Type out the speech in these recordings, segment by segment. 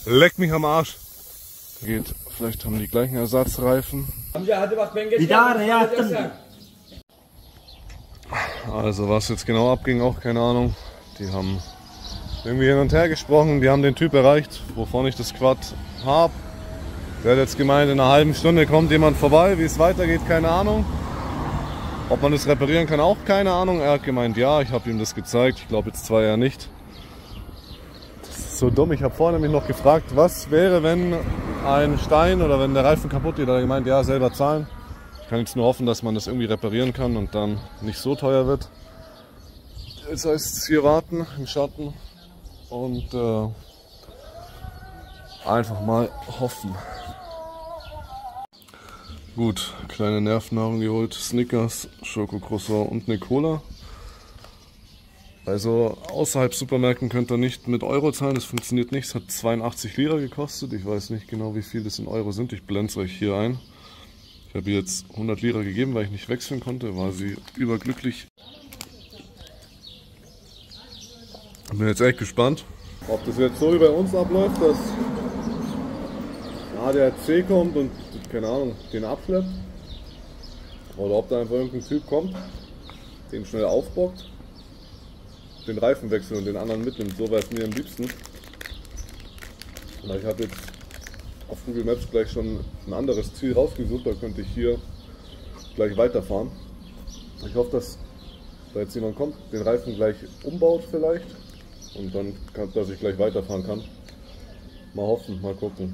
Leck mich am Arsch. Geht, vielleicht haben die gleichen Ersatzreifen. Also was jetzt genau abging, auch keine Ahnung. Die haben irgendwie hin und her gesprochen, die haben den Typ erreicht, wovon ich das Quad habe. Der hat jetzt gemeint, in einer halben Stunde kommt jemand vorbei, wie es weitergeht, keine Ahnung. Ob man das reparieren kann, auch keine Ahnung. Er hat gemeint, ja, ich habe ihm das gezeigt, ich glaube jetzt zwar eher nicht. Das ist so dumm, ich habe vorhin nämlich noch gefragt, was wäre, wenn ein Stein oder wenn der Reifen kaputt geht. Er hat gemeint, ja, selber zahlen. Ich kann jetzt nur hoffen, dass man das irgendwie reparieren kann und dann nicht so teuer wird. Jetzt heißt es hier warten im Schatten und einfach mal hoffen. Gut, kleine Nervennahrung geholt, Snickers, Schokocroissant und eine Cola. Also außerhalb Supermärkten könnt ihr nicht mit Euro zahlen, das funktioniert nicht. Es hat 82 Lira gekostet, ich weiß nicht genau wie viel das in Euro sind, ich blende es euch hier ein. Ich habe ihr jetzt 100 Lira gegeben, weil ich nicht wechseln konnte, war sie überglücklich. Bin jetzt echt gespannt, ob das jetzt so wie bei uns abläuft, dass ADAC kommt und, keine Ahnung, den abschleppt. Oder ob da einfach irgendein Typ kommt, den schnell aufbockt, den Reifen wechselt und den anderen mitnimmt. So wäre es mir am liebsten. Ich habe jetzt auf Google Maps gleich schon ein anderes Ziel rausgesucht, da könnte ich hier gleich weiterfahren. Ich hoffe, dass da jetzt jemand kommt, den Reifen gleich umbaut vielleicht und dann, dass ich gleich weiterfahren kann. Mal hoffen, mal gucken.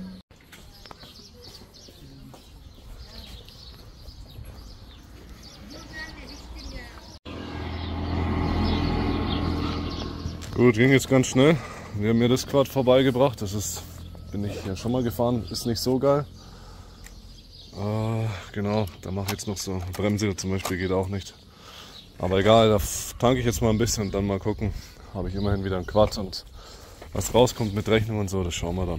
Gut, ging jetzt ganz schnell. Wir haben mir das Quad vorbeigebracht. Das ist, bin ich ja schon mal gefahren, ist nicht so geil. Genau, da mache ich jetzt noch so Bremse zum Beispiel, geht auch nicht. Aber egal, da tanke ich jetzt mal ein bisschen und dann mal gucken. Habe ich immerhin wieder ein Quad und was rauskommt mit Rechnung und so, das schauen wir dann.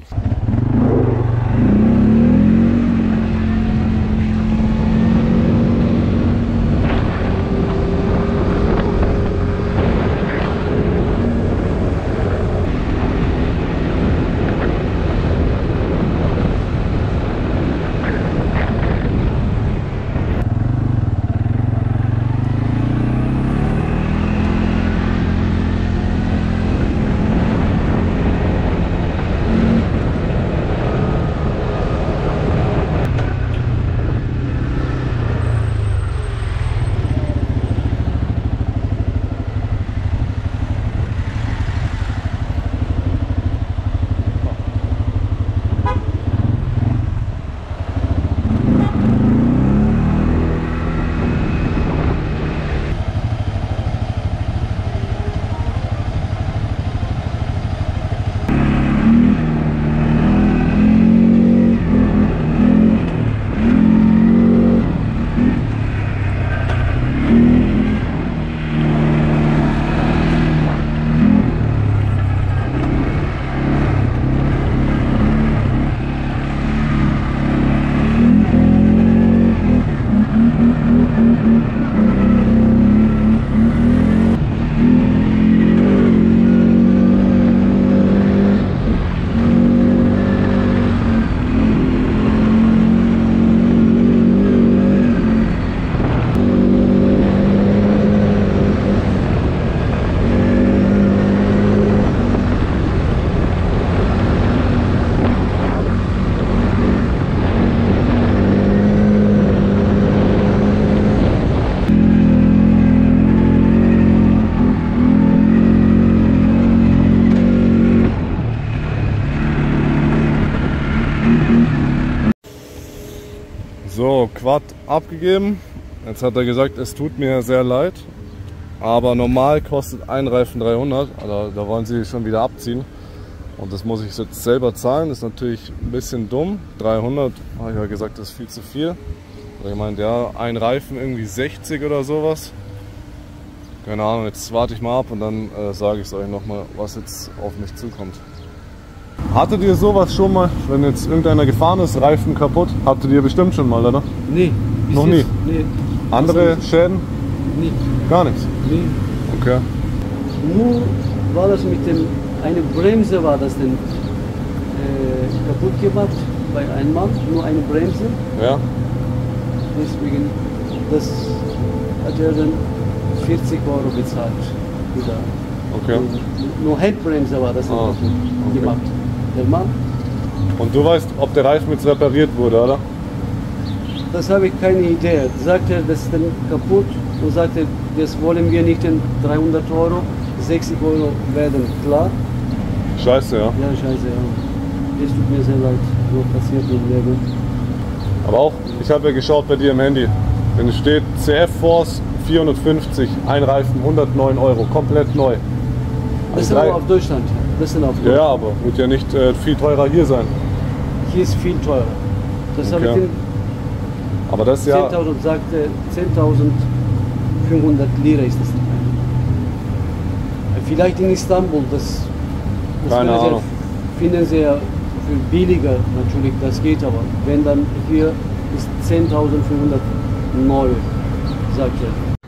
So, Quad abgegeben. Jetzt hat er gesagt, es tut mir sehr leid, aber normal kostet ein Reifen 300, also da wollen sie schon wieder abziehen. Und das muss ich jetzt selber zahlen, das ist natürlich ein bisschen dumm. 300, habe ich ja gesagt, das ist viel zu viel. Ich meinte, ja, ein Reifen irgendwie 60 oder sowas. Keine Ahnung, jetzt warte ich mal ab und dann sage ich es euch nochmal, was jetzt auf mich zukommt. Hattet ihr sowas schon mal, wenn jetzt irgendeiner gefahren ist, Reifen kaputt? Hattet ihr bestimmt schon mal, oder? Nee. Noch nie? Nee. Andere Schäden? Nee. Gar nichts? Nee. Okay. Nur war das mit dem, eine Bremse war das denn kaputt gemacht bei einem Mann, nur eine Bremse. Ja? Deswegen, das hat er dann 40 € bezahlt. Wieder. Okay. Nur Handbremse war das kaputt gemacht. Der Mann. Und du weißt, ob der Reifen jetzt repariert wurde, oder? Das habe ich keine Idee. Sagt er, das ist dann kaputt und sagte, das wollen wir nicht in 300 €, 60 € werden klar. Scheiße, ja. Ja, scheiße, ja. Es tut mir sehr leid, so passiert im Leben. Aber auch, ich habe ja geschaut bei dir im Handy. Wenn es steht CF Force 450, ein Reifen 109 €, komplett neu. Das sind aber auf Deutschland. Das sind auf Deutschland. Ja, aber wird ja nicht viel teurer hier sein. Hier ist viel teurer. Das habe ich Okay. den Aber das ist ja. 10.000 sagte, 10.500 Lira ist das. Vielleicht in Istanbul, das Keine wäre Ahnung. finanziell viel billiger natürlich, das geht aber. Wenn dann hier ist 10.500 neu, sagt er.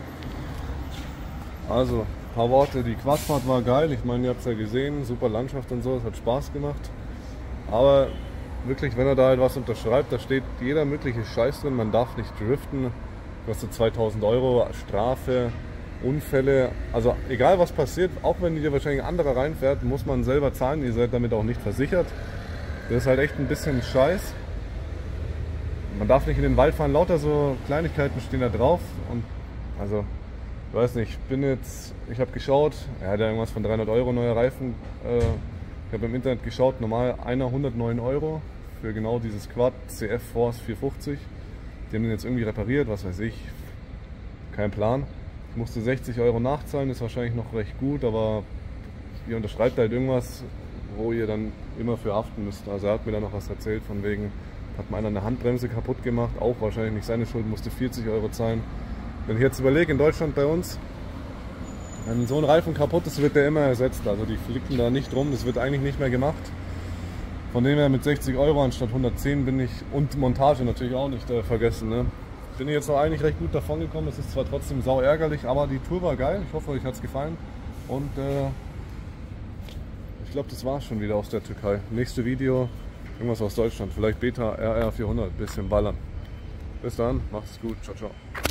Also, ein paar Worte. Die Quadfahrt war geil. Ich meine, ihr habt es ja gesehen. Super Landschaft und so. Es hat Spaß gemacht. Aber wirklich, wenn er da halt was unterschreibt, da steht jeder mögliche Scheiß drin. Man darf nicht driften. Kostet 2.000 € Strafe, Unfälle. Also, egal was passiert, auch wenn dir wahrscheinlich ein anderer reinfährt, muss man selber zahlen. Ihr seid damit auch nicht versichert. Das ist halt echt ein bisschen Scheiß. Man darf nicht in den Wald fahren. Lauter so Kleinigkeiten stehen da drauf. Und also, ich weiß nicht, ich habe geschaut, er hat ja irgendwas von 300 € neue Reifen. Ich habe im Internet geschaut, normal einer 109 € für genau dieses Quad CF Force 450. Die haben den jetzt irgendwie repariert, was weiß ich, kein Plan. Ich musste 60 € nachzahlen, ist wahrscheinlich noch recht gut, aber ihr unterschreibt halt irgendwas, wo ihr dann immer für haften müsst. Also er hat mir da noch was erzählt, von wegen, hat mal einer eine Handbremse kaputt gemacht, auch wahrscheinlich nicht seine Schuld, musste 40 € zahlen. Wenn ich jetzt überlege, in Deutschland bei uns, wenn so ein Reifen kaputt ist, wird der immer ersetzt. Also die flicken da nicht rum, das wird eigentlich nicht mehr gemacht. Von dem her mit 60 € anstatt 110 bin ich, und Montage natürlich auch nicht vergessen. Ne? Bin ich jetzt noch eigentlich recht gut davon gekommen. Es ist zwar trotzdem sau ärgerlich, aber die Tour war geil. Ich hoffe, euch hat es gefallen. Und ich glaube, das war es schon wieder aus der Türkei. Nächste Video, irgendwas aus Deutschland. Vielleicht Beta RR 400, bisschen ballern. Bis dann, macht's gut, ciao, ciao.